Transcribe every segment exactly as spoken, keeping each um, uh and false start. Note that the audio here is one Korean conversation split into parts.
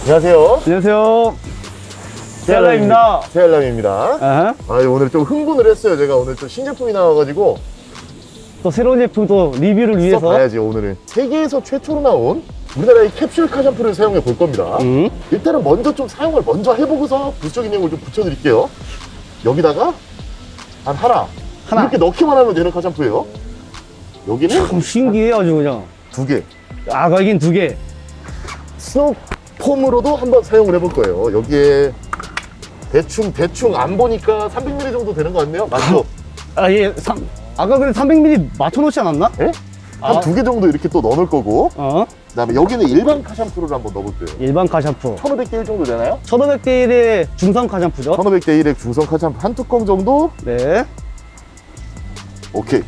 안녕하세요. 안녕하세요. 세알람입니다. 세알람입니다. 아, 오늘 좀 흥분을 했어요. 제가 오늘 또 신제품이 나와가지고 또 새로운 제품 또 리뷰를 위해서 봐야지. 오늘은 세계에서 최초로 나온 우리나라의 캡슐 카 샴푸를 사용해 볼 겁니다. 음. 일단은 먼저 좀 사용을 먼저 해보고서 부적인 내용을 좀 붙여드릴게요. 여기다가 한 하나, 하나. 이렇게 넣기만 하면 되는 카 샴푸예요. 여기는 참 신기해 아주 그냥. 두 개. 아, 거긴 두 개. 스노폼으로도 한번 사용을 해볼 거예요. 여기에 대충 대충 안 보니까 삼백 밀리리터 정도 되는 것 같네요. 맞죠? 아, 예. 삼, 아까 그래 삼백 밀리리터 맞춰놓지 않았나? 예? 한 아. 두 개 정도 이렇게 또 넣어놓을 거고, 어. 그 다음에 여기는 일반 카 샴푸를 한번 넣어볼게요. 일반 카 샴푸. 천오백 대 일 정도 되나요? 천오백 대 일의 중성 카 샴푸죠? 천오백 대 일의 중성 카 샴푸 한 뚜껑 정도? 네. 오케이.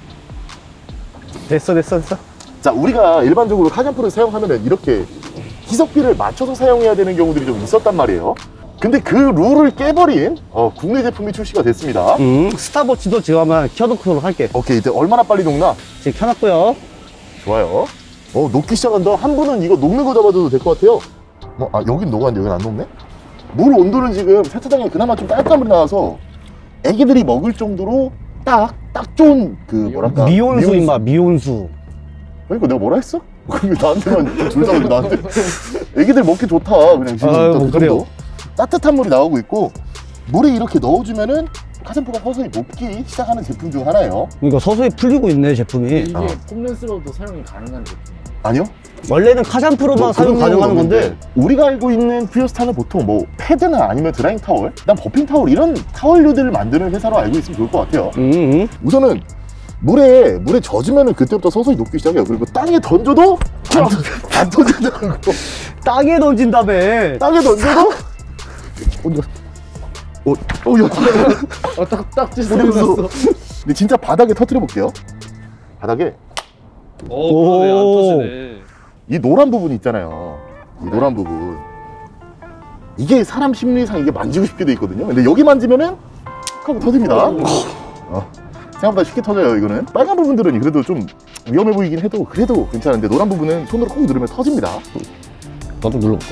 됐어, 됐어, 됐어. 자, 우리가 일반적으로 카 샴푸를 사용하면은 이렇게 희석비를 맞춰서 사용해야 되는 경우들이 좀 있었단 말이에요. 근데 그 룰을 깨버린 어, 국내 제품이 출시가 됐습니다. 음, 스타버치도 지금 한번 켜놓도록 할게. 오케이, 이제 얼마나 빨리 녹나? 지금 켜놨고요. 좋아요. 어, 녹기 시작한다. 한 분은 이거 녹는 거 잡아줘도 될 것 같아요. 어, 아, 여긴 녹았는데 여긴 안 녹네? 물 온도는 지금 세차장에 그나마 좀 따뜻함이 나와서 애기들이 먹을 정도로 딱, 딱 좋은 그 뭐랄까. 미온수 임마, 미온수. 그러니까 내가 뭐라 했어? 그게 나한테만 둘 다 나한테 애기들 먹기 좋다 그냥 지금. 아유, 뭐 그 그래요. 정도 따뜻한 물이 나오고 있고, 물에 이렇게 넣어주면은 카샴푸가 서서히 녹기 시작하는 제품 중 하나예요. 그러니까 서서히 풀리고 있네 제품이. 이게 어. 폼렌스로도 사용이 가능한 제품이에요. 아니요? 원래는 카 샴푸로만 뭐 사용 그런 가능한 경우는 건데 없는데, 우리가 알고 있는 퓨어스타는 보통 뭐 패드나 아니면 드라잉 타월, 그다음 버핑 타월, 이런 타월류들을 만드는 회사로 알고 있으면 좋을 것 같아요. 음, 음. 우선은 물에 물에 젖으면은 그때부터 서서히 녹기 시작해요. 그리고 땅에 던져도 안, 터- 안 터진다는 거. 땅에 던진다며. 땅에 던져도 어디 갔어? 어, 어, 야, 어, 딱, 딱지 뿌리면서. 생겼어. 근데 진짜 바닥에 터뜨려 볼게요. 바닥에 오. 오, 안 터지네. 이 노란 부분 있잖아요. 이 노란 부분. 이게 사람 심리상 이게 만지고 싶게 돼 있거든요. 근데 여기 만지면은 탁 하고 터집니다. 어, 생각보다 쉽게 터져요. 이거는 빨간 부분들은 그래도 좀 위험해 보이긴 해도 그래도 괜찮은데, 노란 부분은 손으로 꼭 누르면 터집니다. 나도 눌러볼까?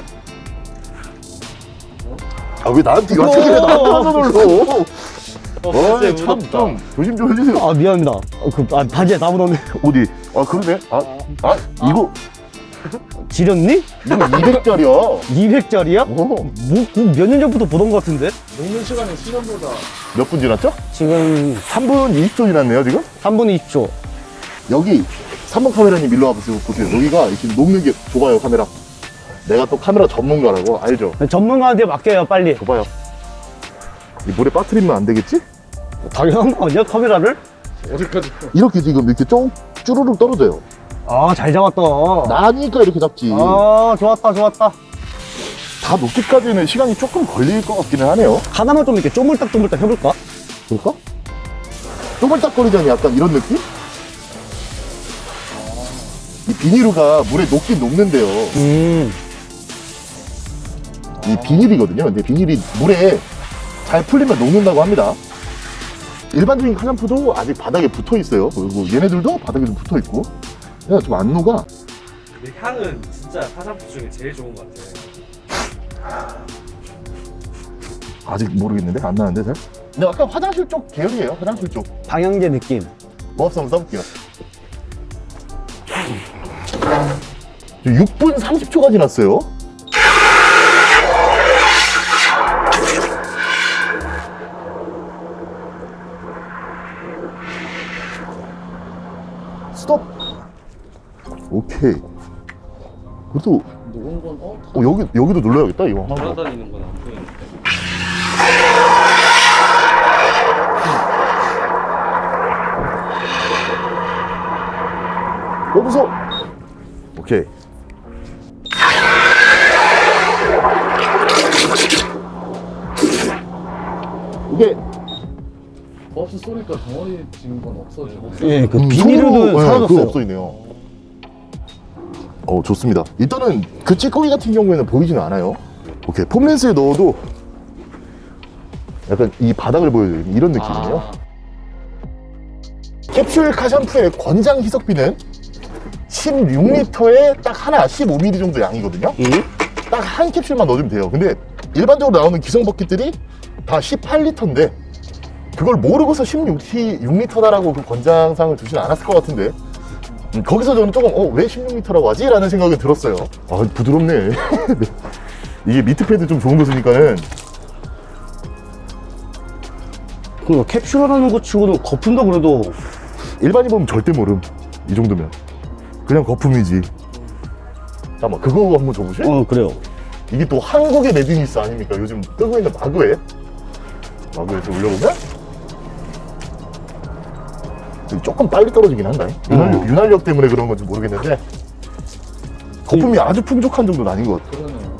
아, 왜 나한테 이거 어떻게 해? 나한테 와서 눌러? 어, 어, 바지에 참, 묻었다. 좀 조심 좀 해주세요. 아, 미안합니다. 어, 그, 아, 바지에 나무 넣네. 어디? 아, 그러네. 아, 아, 이거 지렸니? 이거 이백 짜리야. 이백 짜리야? 어, 뭐, 몇 년 전부터 보던 것 같은데? 녹는 시간이 시간보다 몇 분 지났죠? 지금 삼 분 이십 초 지났네요, 지금? 삼 분 이십 초. 여기 삼 번 카메라님 일로 와보세요. 보세요. 여기가 이렇게 녹는 게 좁아요, 카메라. 내가 또 카메라 전문가라고 알죠? 전문가한테 맡겨요, 빨리. 좁아요. 이 물에 빠뜨리면 안 되겠지? 당연한 거 아니야, 카메라를? 어디까지? 이렇게 지금 이렇게 쭉 쭈루룩 떨어져요. 아, 잘 잡았다. 나니까 이렇게 잡지. 아, 좋았다, 좋았다. 다 녹기까지는 시간이 조금 걸릴 것 같기는 하네요. 하나만 좀 이렇게 쪼물딱쪼물딱 해볼까? 그럴까? 쪼물딱거리자니 약간 이런 느낌? 이 비닐루가 물에 녹긴 녹는데요. 음. 이 비닐이거든요. 근데 비닐이 물에 잘 풀리면 녹는다고 합니다. 일반적인 카 샴푸도 아직 바닥에 붙어 있어요. 그리고 얘네들도 바닥에 좀 붙어 있고. 그래서 좀 안 녹아. 근데 향은 진짜 화장품 중에 제일 좋은 것 같아. 아직 모르겠는데? 안 나는데 잘? 근데 약간 화장실 쪽 계열이에요. 화장실 쪽. 방향제 느낌. 모합스 한번 써볼게요. 육 분 삼십 초가 지났어요. 스톱. 오케이. 그래도 녹은 건 어? 어, 여기 여기도 눌러야겠다 이거. 돌아다니는 건 안 보이는데. 여기서 오케이. 이게 버스 쏘니까 덩어리 지은 건 없어져. 예, 그 음, 비닐은 손으로, 네, 그거 사라졌어요. 없어지네요. 어, 좋습니다. 일단은 그 찌꺼기 같은 경우에는 보이지는 않아요. 오케이, 폼렌스에 넣어도 약간 이 바닥을 보여줘요. 이런 느낌이에요. 아, 캡슐 카 샴푸의 권장 희석비는 십육 리터에 딱 하나 십오 밀리리터 정도 양이거든요. 음? 딱 한 캡슐만 넣어주면 돼요. 근데 일반적으로 나오는 기성 버킷들이 다 십팔 리터인데 그걸 모르고서 십육 리터다라고 그 권장사항을 두진 않았을 것 같은데 음, 거기서 저는 조금 어, 왜 십육 리터라고 하지? 라는 생각이 들었어요. 아 부드럽네. 네. 이게 미트 패드 좀 좋은 거 쓰니까는 그 캡슐하는 거 치고는 거품도 그래도 일반인 보면 절대 모름. 이 정도면 그냥 거품이지. 잠깐만 그거 한번 줘보실? 어 그래요. 이게 또 한국의 매드니스 아닙니까? 요즘 뜨고 있는 마그에 마그에서 올려보면 조금 빨리 떨어지긴 한다. 윤활력, 음. 윤활력 때문에 그런 건지 모르겠는데 거품이 아주 풍족한 정도는 아닌 것 같아. 그러네요.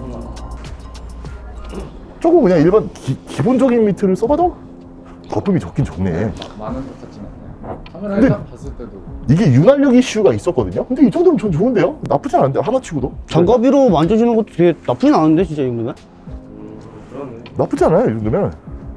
조금 그냥 일반 기, 기본적인 미트를 써봐도 거품이 적긴 적네. 많은 것 같진 않네요. 카메라 근데- 일단 봤을 때도 이게 윤활력 이슈가 있었거든요. 근데 이 정도면 전 좋은데요? 나쁘지 않은데 하나치고도 장갑이로 만져주는 것도 되게 나쁘진 않은데 진짜 이 정도면? 음, 그러네. 나쁘지 않아요. 이 정도면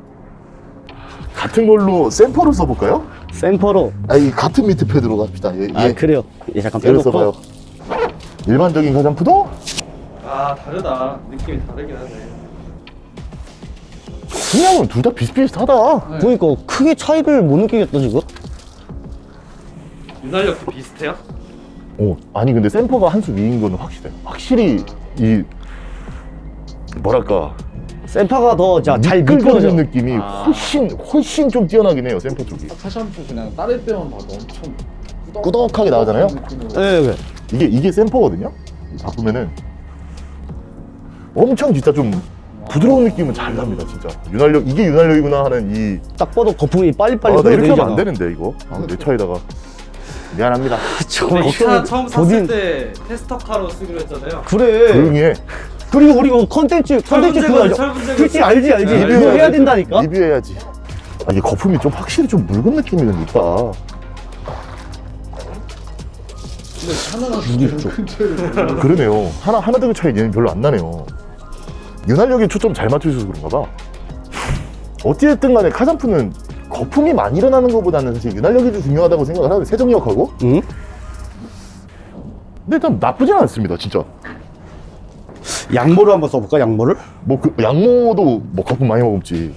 같은 걸로 샘퍼를 써볼까요? 샘퍼로. 아, 이 같은 미트 패드로 갑시다. 예, 아 예. 그래요. 예 잠깐 예를 빼놓고. 써봐요. 일반적인 가장푸도 아 다르다. 느낌이 다르긴 하네. 그냥 둘 다 비슷비슷하다. 네. 그러니까 크게 차이를 못 느끼겠다 지금. 윤활력도 비슷해요? 어, 아니 근데 샘퍼가 한 수 위인 거는 확실해요. 확실히 이 뭐랄까 샘퍼가 더 잘 미끌거리는 미끄러져. 느낌이 아. 훨씬 훨씬 좀 뛰어나긴 해요. 샘퍼 쪽이 카샴푸 그냥 따를 때만 봐도 엄청 꾸덕, 꾸덕하게 나오잖아요? 느낌으로. 네, 네. 이게 이게 샘퍼거든요. 바꾸면은 엄청 진짜 좀 부드러운 느낌은 잘 납니다. 진짜 윤활력 이게 윤활력이구나 하는 이 딱 봐도 거품이 빨리빨리 아, 나 이렇게 흘러내리잖아. 하면 안 되는데 이거 아, 내 차에다가 미안합니다. 저거 이 차 처음 샀을 보딘- 때 테스터카로 쓰기로 했잖아요. 그래. 조용히 해. 그리고 우리 이거 컨텐츠 컨텐츠 철분제거든, 그거 알죠? 철분제거든. 그치 알지 알지. 네, 이거 리뷰해야지. 해야 된다니까. 리뷰해야지. 아, 이게 거품이 좀 확실히 좀 묽은 느낌이 좀 있다. 근데 하나가 좀 근처를 그러네요. 하나 하나 두 개 차이 얘는 별로 안 나네요. 윤활력에 초점 잘 맞춰주셔서 그런가 봐. 어찌됐든 간에 카샴푸는 거품이 많이 일어나는 것보다는 사실 윤활력이 좀 중요하다고 생각을 하는데 세정력하고 응? 근데 일단 나쁘진 않습니다. 진짜 양모를 한번 써볼까 양모를? 뭐 그 양모도 뭐 거품 많이 먹었지.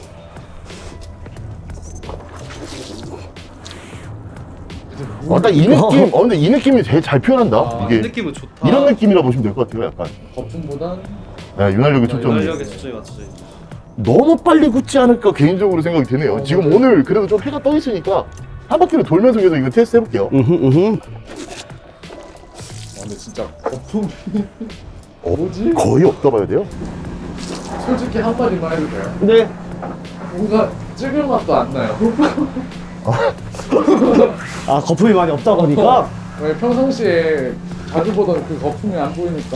아, 딱 이 느낌. 어 근데 이 느낌이 제일 잘 표현한다. 아, 이게 이 느낌은 좋다. 이런 느낌이라 보시면 될 것 같아요. 약간 거품보단 네, 윤활력에 초점이 윤활력에 초점이 맞춰져 있네. 너무 빨리 굳지 않을까 개인적으로 생각이 드네요. 어, 지금 맞아요. 오늘 그래도 좀 해가 떠 있으니까 한 바퀴를 돌면서 계속 이거 테스트 해볼게요. 으흠 으흠. 아, 근데 진짜 거품이 어, 뭐지? 거의 없다 봐야 돼요. 솔직히 한 마디만 해도 돼요? 근데 뭔가 찍을 맛도 안 나요. 아 거품이 많이 없다 보니까 왜 평상시에 자주 보던 그 거품이 안 보이니까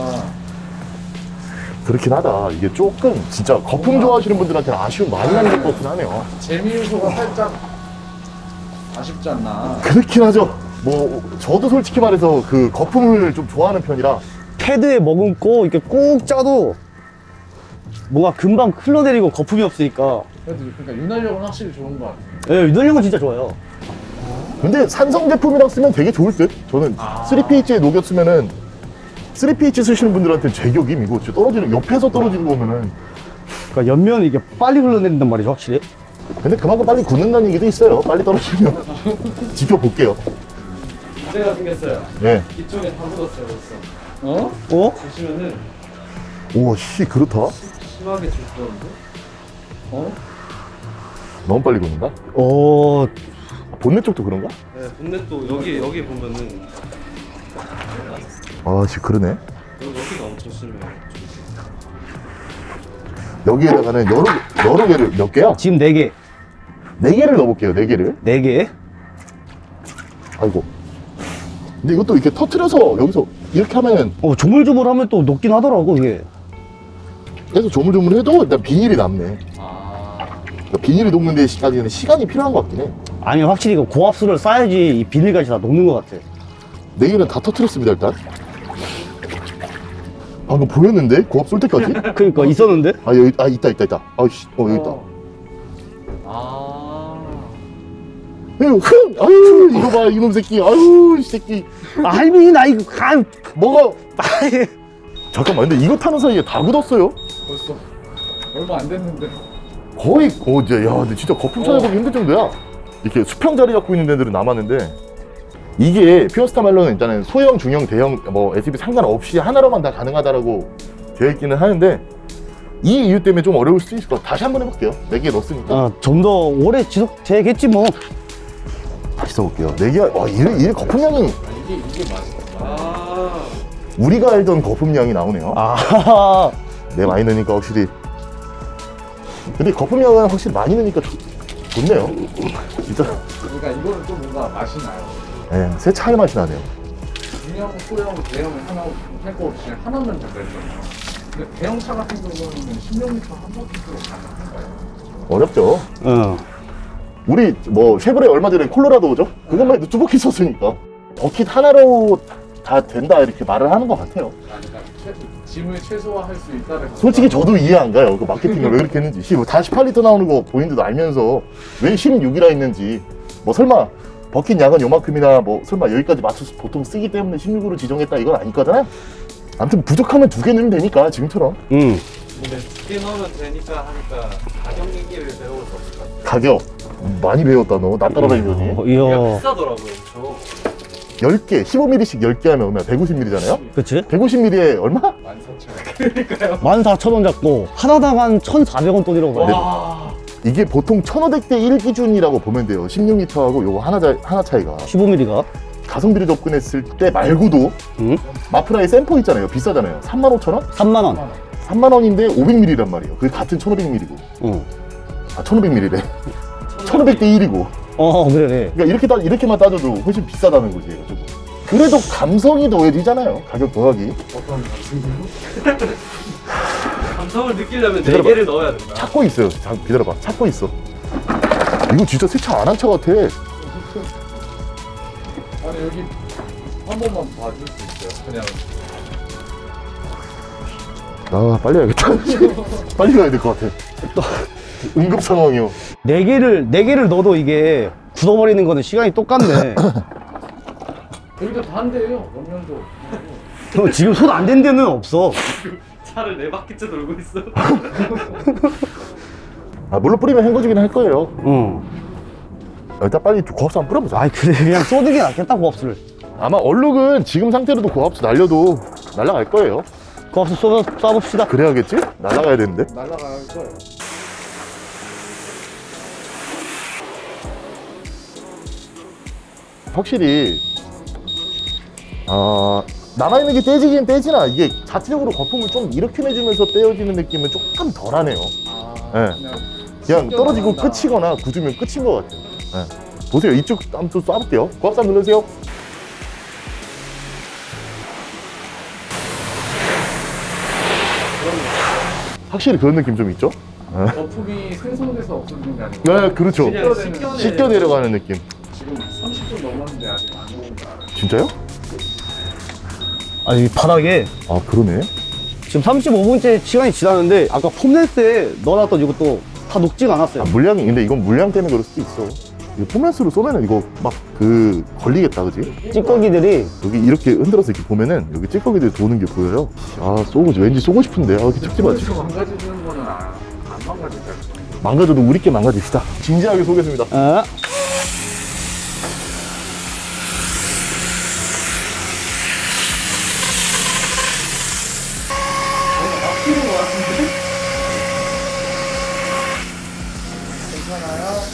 그렇긴 하다. 이게 조금 진짜 거품 좋아하시는 분들한테는 아쉬움 많이 남길 것 같긴 하네요. 재미 요소가 살짝 아쉽지 않나. 그렇긴 하죠. 뭐 저도 솔직히 말해서 그 거품을 좀 좋아하는 편이라 패드에 머금고 이렇게 꾹 짜도 뭔가 금방 흘러내리고 거품이 없으니까 그래도 그러니까 윤활력은 확실히 좋은 것 같아요. 예, 윤활력은 진짜 좋아요. 근데 산성 제품이랑 쓰면 되게 좋을 듯. 저는 쓰리 피에이치에 녹였으면은 쓰리 피에이치 쓰시는 분들한테 제격임 이거 진짜 떨어지는 옆에서 떨어지는 거 보면은 그러니까 옆면이 이게 빨리 흘러내린단 말이죠 확실히. 근데 그만큼 빨리 굳는다는 얘기도 있어요. 빨리 떨어지면 지켜볼게요. 문제가 생겼어요. 네. 이쪽에 다 묻었어요 벌써. 어? 어? 보시면은 오씨 그렇다. 심하게 줄었는데 어? 너무 빨리 굳는다. 어. 본넷 쪽도 그런가? 네, 본넷도 여기 여기 보면은 아씨 그러네. 여기, 여기가 엄청 심해요. 여기에다가는 여러 여러 개를 몇 개야? 지금 네 개. 네 개를 넣어볼게요. 네 개를. 네 개. 아이고. 근데 이것도 이렇게 터트려서 여기서 이렇게 하면은 어 조물조물하면 또 녹긴 하더라고 이게. 계속 조물조물해도 일단 비닐이 남네. 아. 그러니까 비닐이 녹는 데까지는 시간이 필요한 것 같긴 해. 아니 확실히 그 고압수를 쌓야지 이 비닐까지 다 녹는 것 같아. 네 개는 다 터트렸습니다 일단. 방금 보였는데 고압 쏠 때까지? 그러니까 있었는데? 아 여기 아 있다 있다 있다. 아씨 어 여기 있다. 어. 아. 에휴, 흥! 아유 이거 봐 이놈 새끼. 아유 이 새끼. 아 할머니 나 이거 가. 뭐가 잠깐만, 근데 이거 타는 사이에 다 굳었어요? 벌써 얼마 안 됐는데. 거의 어제 야 근데 진짜 거품 찾아보기 힘들 정도야. 이렇게 수평 자리 잡고 있는 데들은 남았는데, 이게 피어스타 말로는 일단은 소형, 중형, 대형 뭐 에스유브이 상관없이 하나로만 다 가능하다라고 되어 있기는 하는데, 이 이유 때문에 좀 어려울 수도 있을 것 같아요. 다시 한번 해볼게요. 네 개 넣었으니까. 아, 좀 더 오래 지속되겠지 뭐. 다시 써볼게요. 네 개, 와, 이래, 이래 거품량이 아, 이게 이게 맛있다. 아 우리가 알던 거품량이 나오네요. 아, 네, 많이 넣으니까 확실히. 근데 거품량은 확실히 많이 넣으니까 좋, 좋네요. 진짜. 그러니까 이거는 좀 뭔가 맛이 나요. 네, 새 차의 맛이 나네요. 중형, 소형, 대형 하나 할 거 없이 하나면 된다잖아요. 근데 대형 차 같은 경우는 십육 리터 한 바퀴로 가능한가요? 어렵죠. 응. 우리 뭐 쉐보레 얼마 전에 콜로라도죠? 그것만 해도 두 바퀴 썼으니까 버킷 하나로 다 된다 이렇게 말을 하는 것 같아요. 아니, 그러니까 최, 짐을 최소화할 수 있다는 솔직히 저도 이해 안 가요. 그 마케팅을 왜 그렇게 했는지. 씨, 다 십팔 리터 나오는 거 본인들도 알면서 왜 십육이라 했는지. 뭐 설마 버킷 양은 요만큼이나 뭐 설마 여기까지 맞춰서 보통 쓰기 때문에 십육으로 지정했다 이건 아닐 거잖아요. 아무튼 부족하면 두 개 넣으면 되니까 지금처럼. 응. 근데 두 개 넣으면 되니까 하니까 가격 얘기를 배워볼 수 없을 것 같아요. 가격 많이 배웠다 너. 나 따라다니더니. 어, 이게 이야. 비싸더라고요. 저 열 개, 십오 밀리미터씩 열 개 하면 얼마야? 백오십 밀리미터잖아요? 그치? 백오십 밀리미터에 얼마? 만 사천 원. 만 사천 원 잡고, 하나당 한 천사백 원 돈이라고. 네. 와 이게 보통 천오백 대 일 기준이라고 보면 돼요. 십육 리터하고 요거 하나, 자, 하나 차이가. 십오 밀리미터가. 가성비를 접근했을 때 말고도 응? 마프라의 샘포 있잖아요. 비싸잖아요. 삼만 오천 원? 삼만 원. 삼만 원인데 오백 밀리미터란 말이에요. 그게 같은 천오백 밀리미터고. 응. 아, 천오백 밀리미터래. 천오백 대 일이고. 어, 그래, 그래. 그러니까 이렇게 따, 이렇게만 따져도 훨씬 비싸다는 거지, 얘가 조금. 그래도 감성이 더해지잖아요. 가격 더하기. 어떤 같은 감성을 느끼려면 네 기다려봐. 개를 넣어야 된다. 찾고 있어요. 잠 기다려봐. 찾고 있어. 이거 진짜 세차 안 한 차 같아. 아니 여기 한 번만 봐줄 수 있어요? 그냥 아, 빨리 가야겠다. 빨리 가야 될 것 같아. 응급 상황이요. 네 개를, 네 개를 넣어도 이게 굳어버리는 거는 시간이 똑같네. 여기도 다 한대요. 옆면도. 형, 지금 손 안 댄 데는 없어. 차를 네 바퀴째 돌고 있어. 아, 물로 뿌리면 헹궈지긴 할 거예요. 응. 일단 빨리 고압수 한번 뿌려보자. 아이, 그래. 그냥 쏘는 게 낫겠다, 고압수를. 아마 얼룩은 지금 상태로도 고압수 날려도 날아갈 거예요. 고압수 쏘, 쏴봅시다. 그래야겠지? 날아가야 되는데. 날아갈 거예요. 확실히 아, 남아있는 게 떼지긴 떼지나 이게 자체적으로 거품을 좀 이렇게 내주면서 떼어지는 느낌은 조금 덜하네요. 아, 네. 그냥 그냥 떨어지고 신경 안 한다. 끝이거나 굳으면 끝인 것 같아요. 네. 보세요. 이쪽 한번 또 쏴볼게요. 고압수 한번 눌러주세요. 확실히 그런 느낌 좀 있죠? 거품이 생성돼서 없어지는 게 아니고 네, 그렇죠. 그냥 씻겨내. 씻겨 내려가는 느낌. 지금 삼십 분 넘었는데 아직 안 오는 거 알아요? 진짜요? 아니, 바닥에 아, 그러네. 지금 삼십오 분째 시간이 지났는데, 아까 폼렌스에 넣어놨던 이것도 다 녹지가 않았어요. 아, 물량이, 근데 이건 물량 때문에 그럴 수도 있어. 이거 폼렌스로 쏘면은 이거 막 그 걸리겠다, 그지? 찌꺼기들이. 여기 이렇게 흔들어서 이렇게 보면은 여기 찌꺼기들이 도는 게 보여요. 아, 쏘고 왠지 쏘고 싶은데. 아, 이렇게 찍지 마지. 그래서 망가지는 거는 아, 안 망가지죠. 망가져도 우리께 망가집시다. 진지하게 쏘겠습니다. 어? 막히는 거 같은데? 괜찮아요?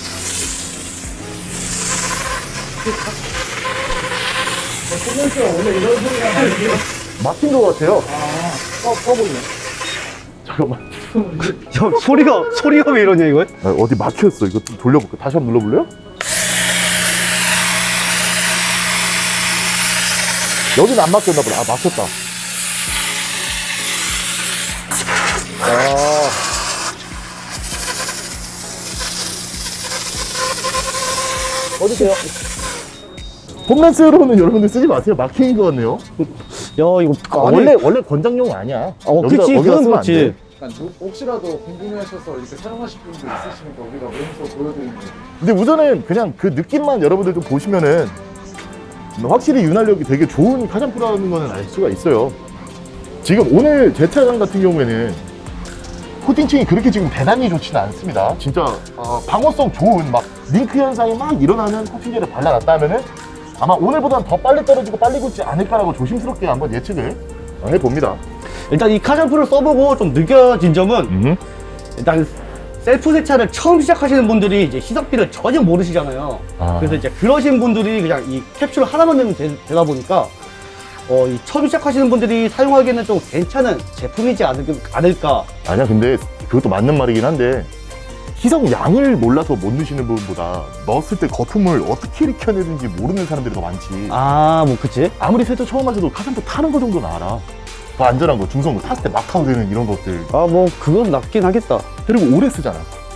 소변수가 원래 이런 소리가 나는데 막힌 것 같아요. 꺼, 꺼보네. 잠깐만. 형, 소리가, 소리가 왜 이러냐, 이거? 아, 어디 막혔어. 이거 좀 돌려볼까? 다시 한번 눌러볼래요? 여기는 안 막혔나 보다. 아, 막혔다. 아. 어디세요? 폼렌스로는 여러분들 쓰지 마세요. 막힌 것 같네요. 야, 이거. 아, 아니, 원래, 원래 권장용 아니야. 어, 여기다- 그치, 여기다 그건 쓰면 안 돼. 그렇지. 그러니까 누- 혹시라도 궁금해하셔서 이렇게 사용하실 분들 있으시니까 우리가 왼손 보여드리는 거예요. 근데 우선은 그냥 그 느낌만 여러분들 좀 보시면은 확실히 윤활력이 되게 좋은 카샴푸라는 거는 알 수가 있어요. 지금 오늘 제 차량 같은 경우에는 코팅층이 그렇게 지금 대단히 좋지는 않습니다. 진짜 어, 방어성 좋은 막 링크 현상이 막 일어나는 코팅제를 발라놨다 하면은 아마 오늘보다는 더 빨리 떨어지고 빨리 굳지 않을까라고 조심스럽게 한번 예측을 해봅니다. 일단 이 카샴푸를 써보고 좀 느껴진 점은 음. 일단 셀프 세차를 처음 시작하시는 분들이 이제 시석비를 전혀 모르시잖아요. 아. 그래서 이제 그러신 분들이 그냥 이 캡슐 하나만 넣으면 되, 되다 보니까 어, 이 처음 시작하시는 분들이 사용하기에는 좀 괜찮은 제품이지 않을, 않을까. 아니야, 근데 그것도 맞는 말이긴 한데 희석 양을 몰라서 못 넣으시는 부분보다 넣었을 때 거품을 어떻게 일으켜내는지 모르는 사람들이 더 많지. 아, 뭐 그치? 아무리 세차 처음 하셔도 카샴푸 타는 거 정도는 알아. 더 안전한 거, 중성도 탔을 때 막 타도 되는 이런 것들. 아, 뭐 그건 낫긴 하겠다. 그리고 오래 쓰잖아.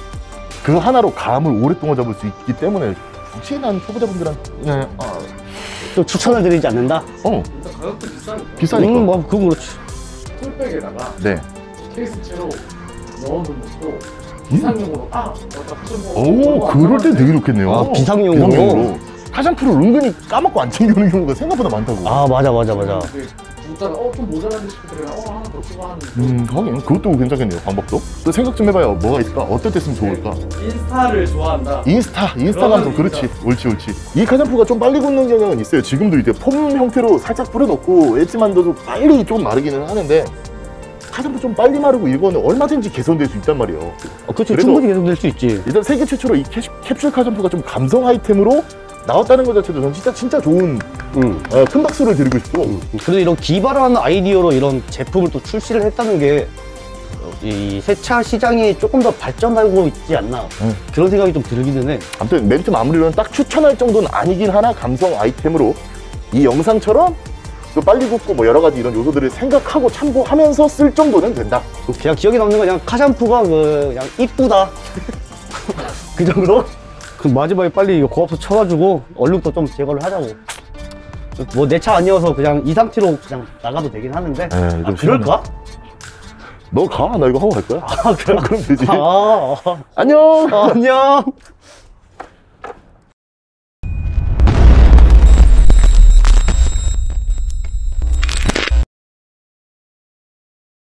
그 하나로 감을 오랫동안 잡을 수 있기 때문에 혹시 난 초보자분들한테 네, 아, 또 추천을 드리지 않는다? 어 일단 가격도 비싸니까. 비싸니까. 음, 뭐 그건 그렇지. 풀백에다가 네. 케이스채로 넣어놓는 것도 비상용으로 아! 맞다 하셔서 오, 그럴 땐 되게 좋겠네요. 아, 비상용으로? 카샴푸를 은근히 까먹고 안 챙겨오는 경우가 생각보다 많다고. 아, 맞아, 맞아, 맞아. 진짜로 어좀 모자란데 싶으면 어 하나 더 추가하는 음, 하긴 그것도 괜찮겠네요, 방법도. 또 생각 좀 해봐요. 뭐가 있을까? 어떨 때 쓰면 좋을까? 인스타를 좋아한다. 인스타, 인스타 감성. 그러면 그렇지. 옳지, 옳지. 이 카샴푸가 좀 빨리 굳는 경향은 있어요. 지금도 이제 폼 형태로 살짝 뿌려놓고 엣지만 넣어도 빨리 좀 마르기는 하는데 카샴푸 좀 빨리 마르고 이거는 얼마든지 개선될 수 있단 말이에요. 어, 그렇지. 그래도- 충분히 개선될 수 있지. 일단 세계 최초로 이 캐, 캡슐 카샴푸가 좀 감성 아이템으로 나왔다는 것 자체도 전 진짜 진짜 좋은 응. 어, 큰 박수를 드리고 싶고. 그래도 이런 기발한 아이디어로 이런 제품을 또 출시를 했다는 게 이 세차 시장이 조금 더 발전하고 있지 않나 응. 그런 생각이 좀 들기는 해. 아무튼 멘트 마무리로는 딱 추천할 정도는 아니긴 하나 감성 아이템으로 이 영상처럼 또 빨리 굳고 뭐 여러 가지 이런 요소들을 생각하고 참고하면서 쓸 정도는 된다. 그냥 기억에 남는 건 그냥 카샴푸가 그 그냥 이쁘다 그 정도? 그 마지막에 빨리 이거 고압수 쳐가지고 얼룩도 좀 제거를 하자고. 뭐 내 차 아니어서 그냥 이 상태로 그냥 나가도 되긴 하는데. 네, 아, 좀 그럴까? 너 가, 나 이거 하고 갈 거야. 아, 그럼, 그럼 되지. 아, 아, 안녕. 아, 안녕.